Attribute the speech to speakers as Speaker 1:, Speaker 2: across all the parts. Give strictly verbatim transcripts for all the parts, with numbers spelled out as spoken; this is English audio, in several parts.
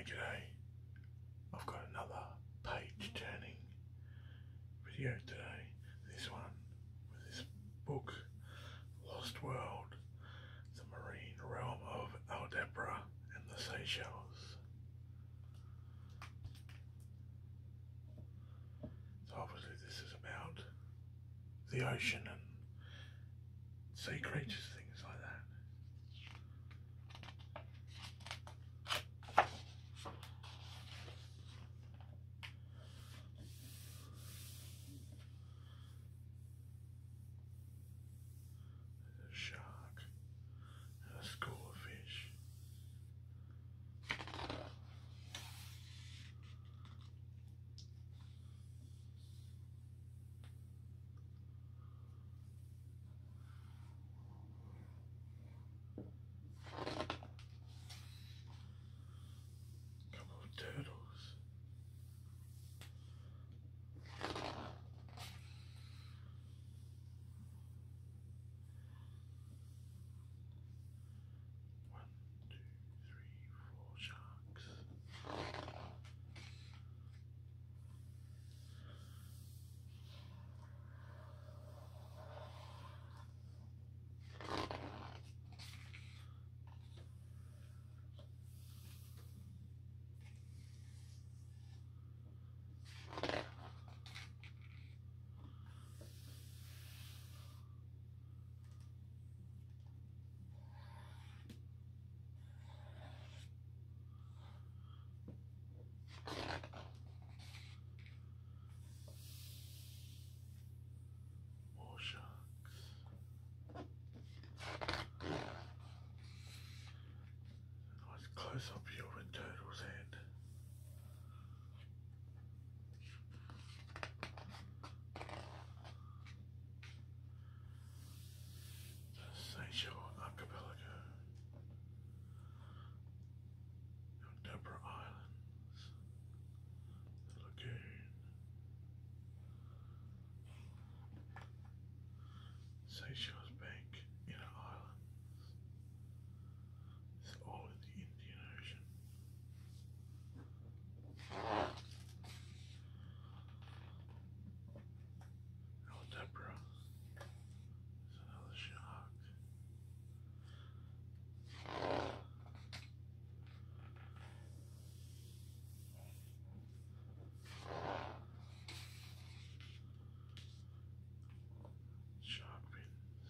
Speaker 1: G'day, I've got another page turning video today. This one with this book, Lost World, the marine realm of Aldabra and the Seychelles. So obviously this is about the ocean and sea creatures, things like that. Shark and a school of fish. A couple of turtles. More sharks. Nice close-up view of a turtle's head. The Seychelles Archipelago, Aldabra Islands, the lagoon, Seychelles Bank, Inner Islands. It's all in the Indian Ocean. Aldabra is another shark. Shark fins.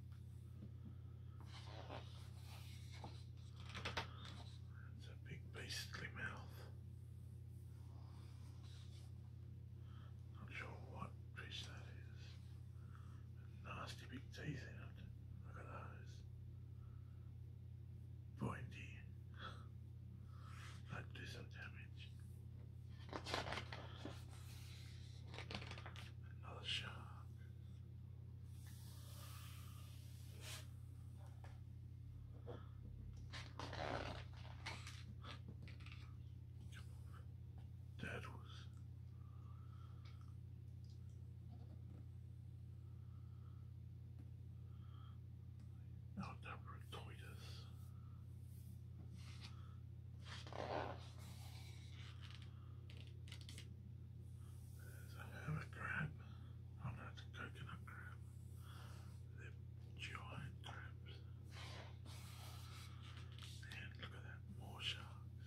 Speaker 1: It's a big beastly mouth. Not sure what fish that is. Nasty big teeth in it. Look at those. Pointy. That'd do some damage. Another shark. Turtles. Aldabra tortoise. There's a hermit crab. Oh no, it's a coconut crab. They're giant crabs. And look at that, more sharks.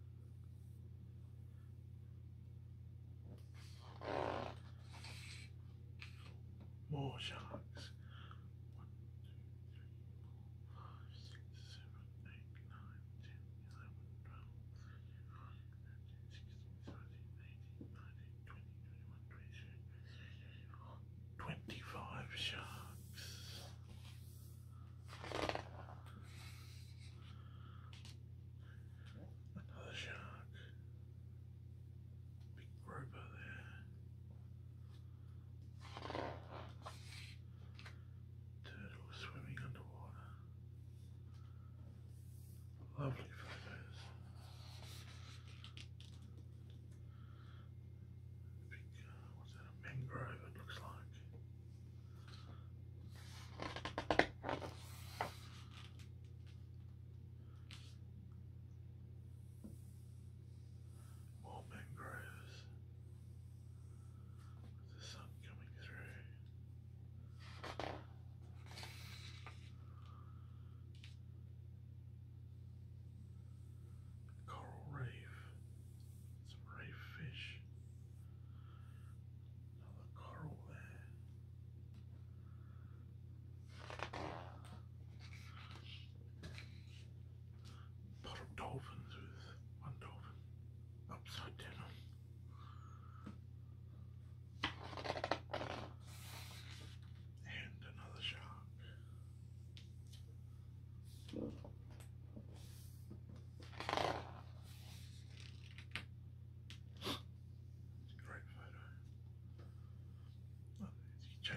Speaker 1: More sharks. One, two, three, four, five, six, seven, eight, nine, ten, eleven, twelve, thirteen, fourteen, fifteen, sixteen, seventeen, eighteen, nineteen, twenty, twenty-one, twenty-two, twenty-five sharks. Another shark. Big grouper there. Turtle swimming underwater. Lovely photos. Big, uh, what's that, a mangrove it looks like.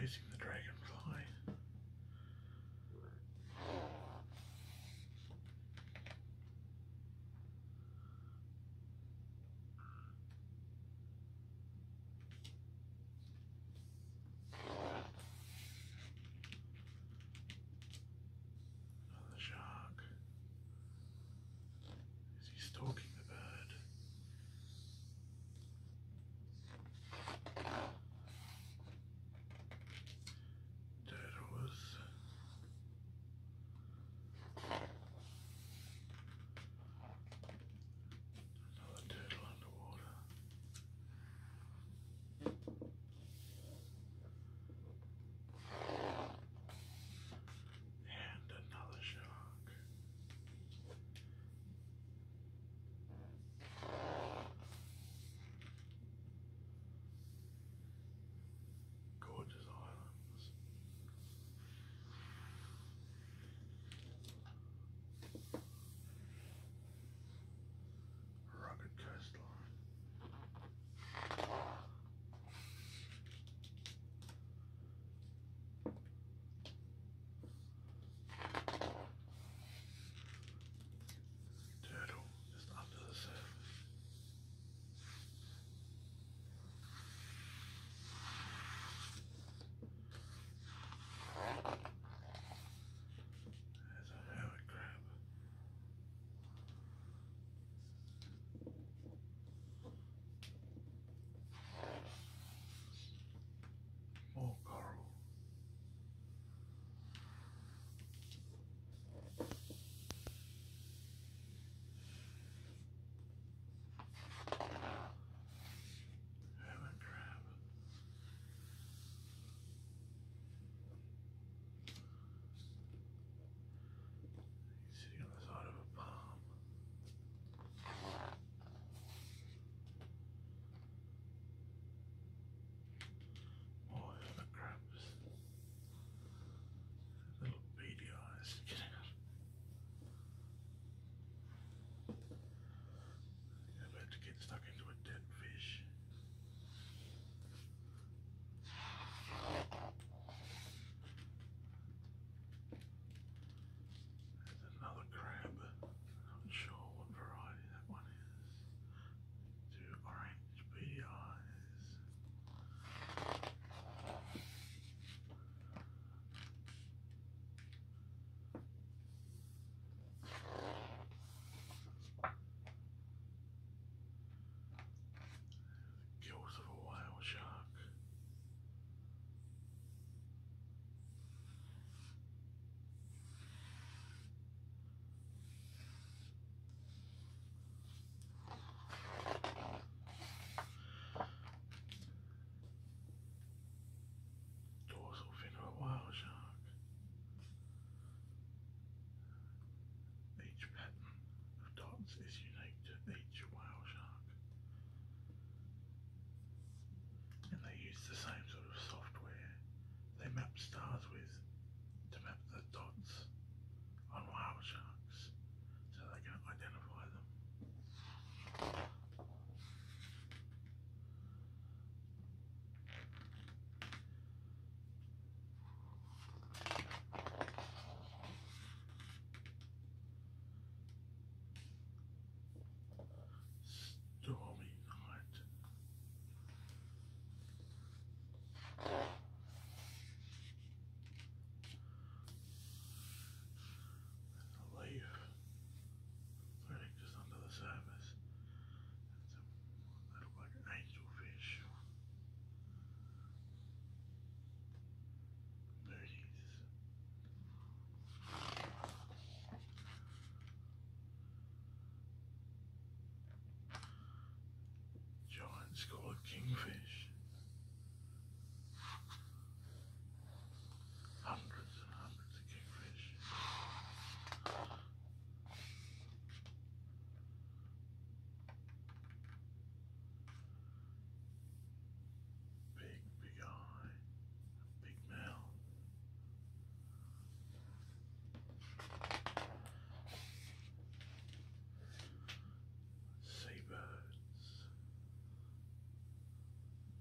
Speaker 1: chasing the dragonfly. Another shark. Is he stalking the bird? Turtles. Another turtle underwater. And another shark. Gorgeous islands. Rugged coastline. Turtle just under the surface. There's a hermit crab. More coral. Hermit crab. He's sitting on the side of a palm. More hermit crabs. Little beady eyes. Get out. You're about to get stuck into a dead fish. There's another crab. Not sure what variety that one is. Two orange beady eyes. Gills of a whale shark. Dorsal fin of a whale shark. Each pattern of dots is unique to each whale shark. And they use the same sort of software they map stars with to map the dots on whale sharks so they can identify them. Stormy night. There's a leaf floating just under the surface. They look like angelfish. Moonies. Giant scolloped kingfish. Hundreds and hundreds of kingfish. Big, big eye. Big mouth. Seabirds.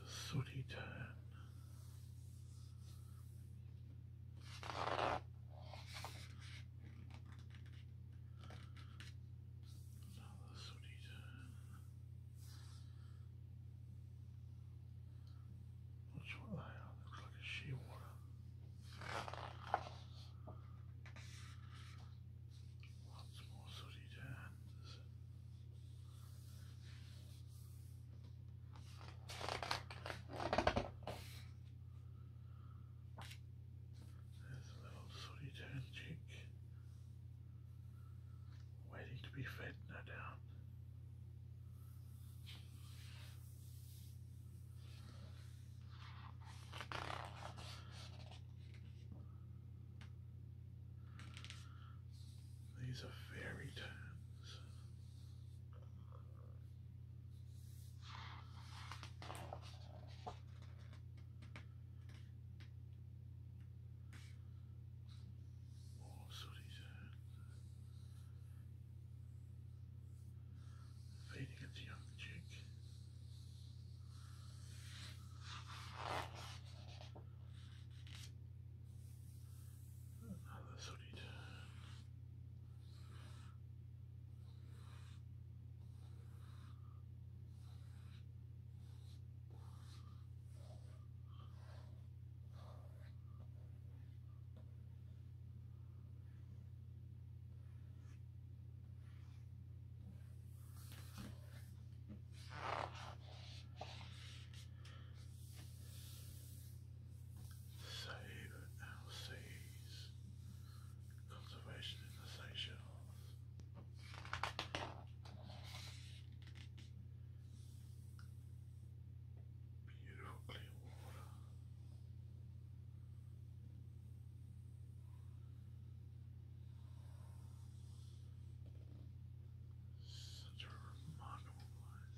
Speaker 1: sooty turn. Another sooty turn. Not sure what they are. They look like a shearwater. Lots more sooty turns. There's a little sooty turn chick waiting to be fed, no doubt. These are fairy turns. More sooty turns. Feeding its young chick. Another sooty turn. Save our seas. Conservation in the Seychelles. Beautiful clear water. Such a remarkable place.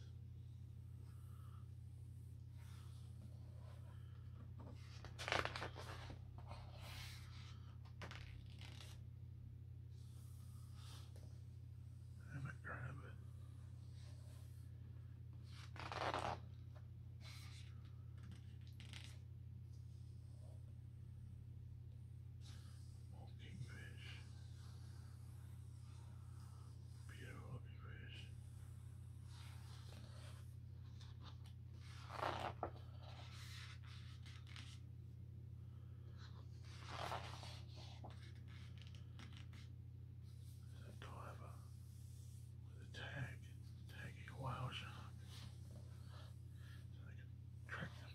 Speaker 1: Hermit crab. More kingfish. Beautiful looking fish. There's a diver with a tag, tagging a whale shark so they can track them.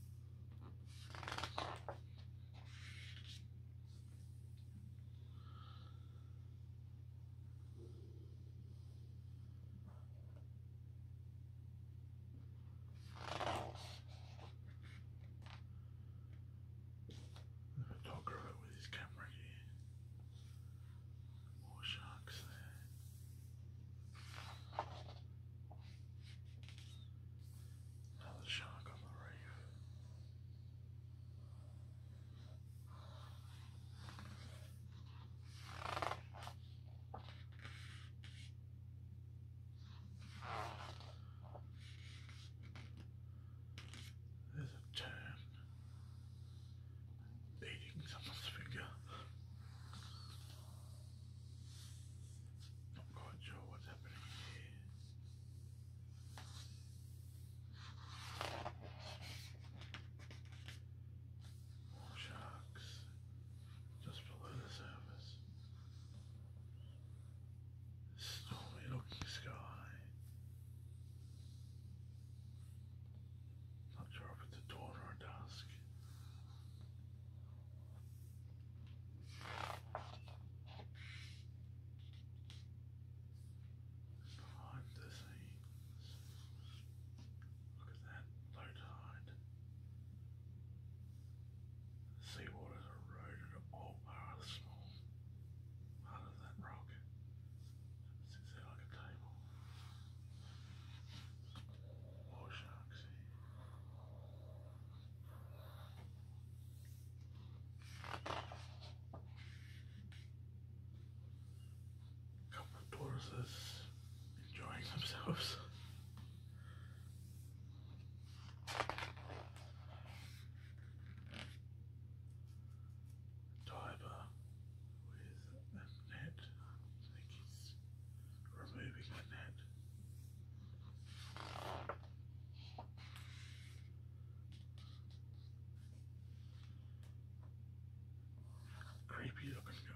Speaker 1: The photographer with his camera here. More sharks there. Another shark on the reef. There's a tern eating someone's finger. Not quite sure what's happening here. More sharks just below the surface. Stormy looking sky. Not sure if it's a dawn or a dusk. Behind the scenes. Look at that, low tide. The seawater's eroded all part of the small part of that rock. Sits there like a table. More sharks here. Couple of tortoises enjoying themselves. creepy looking guy.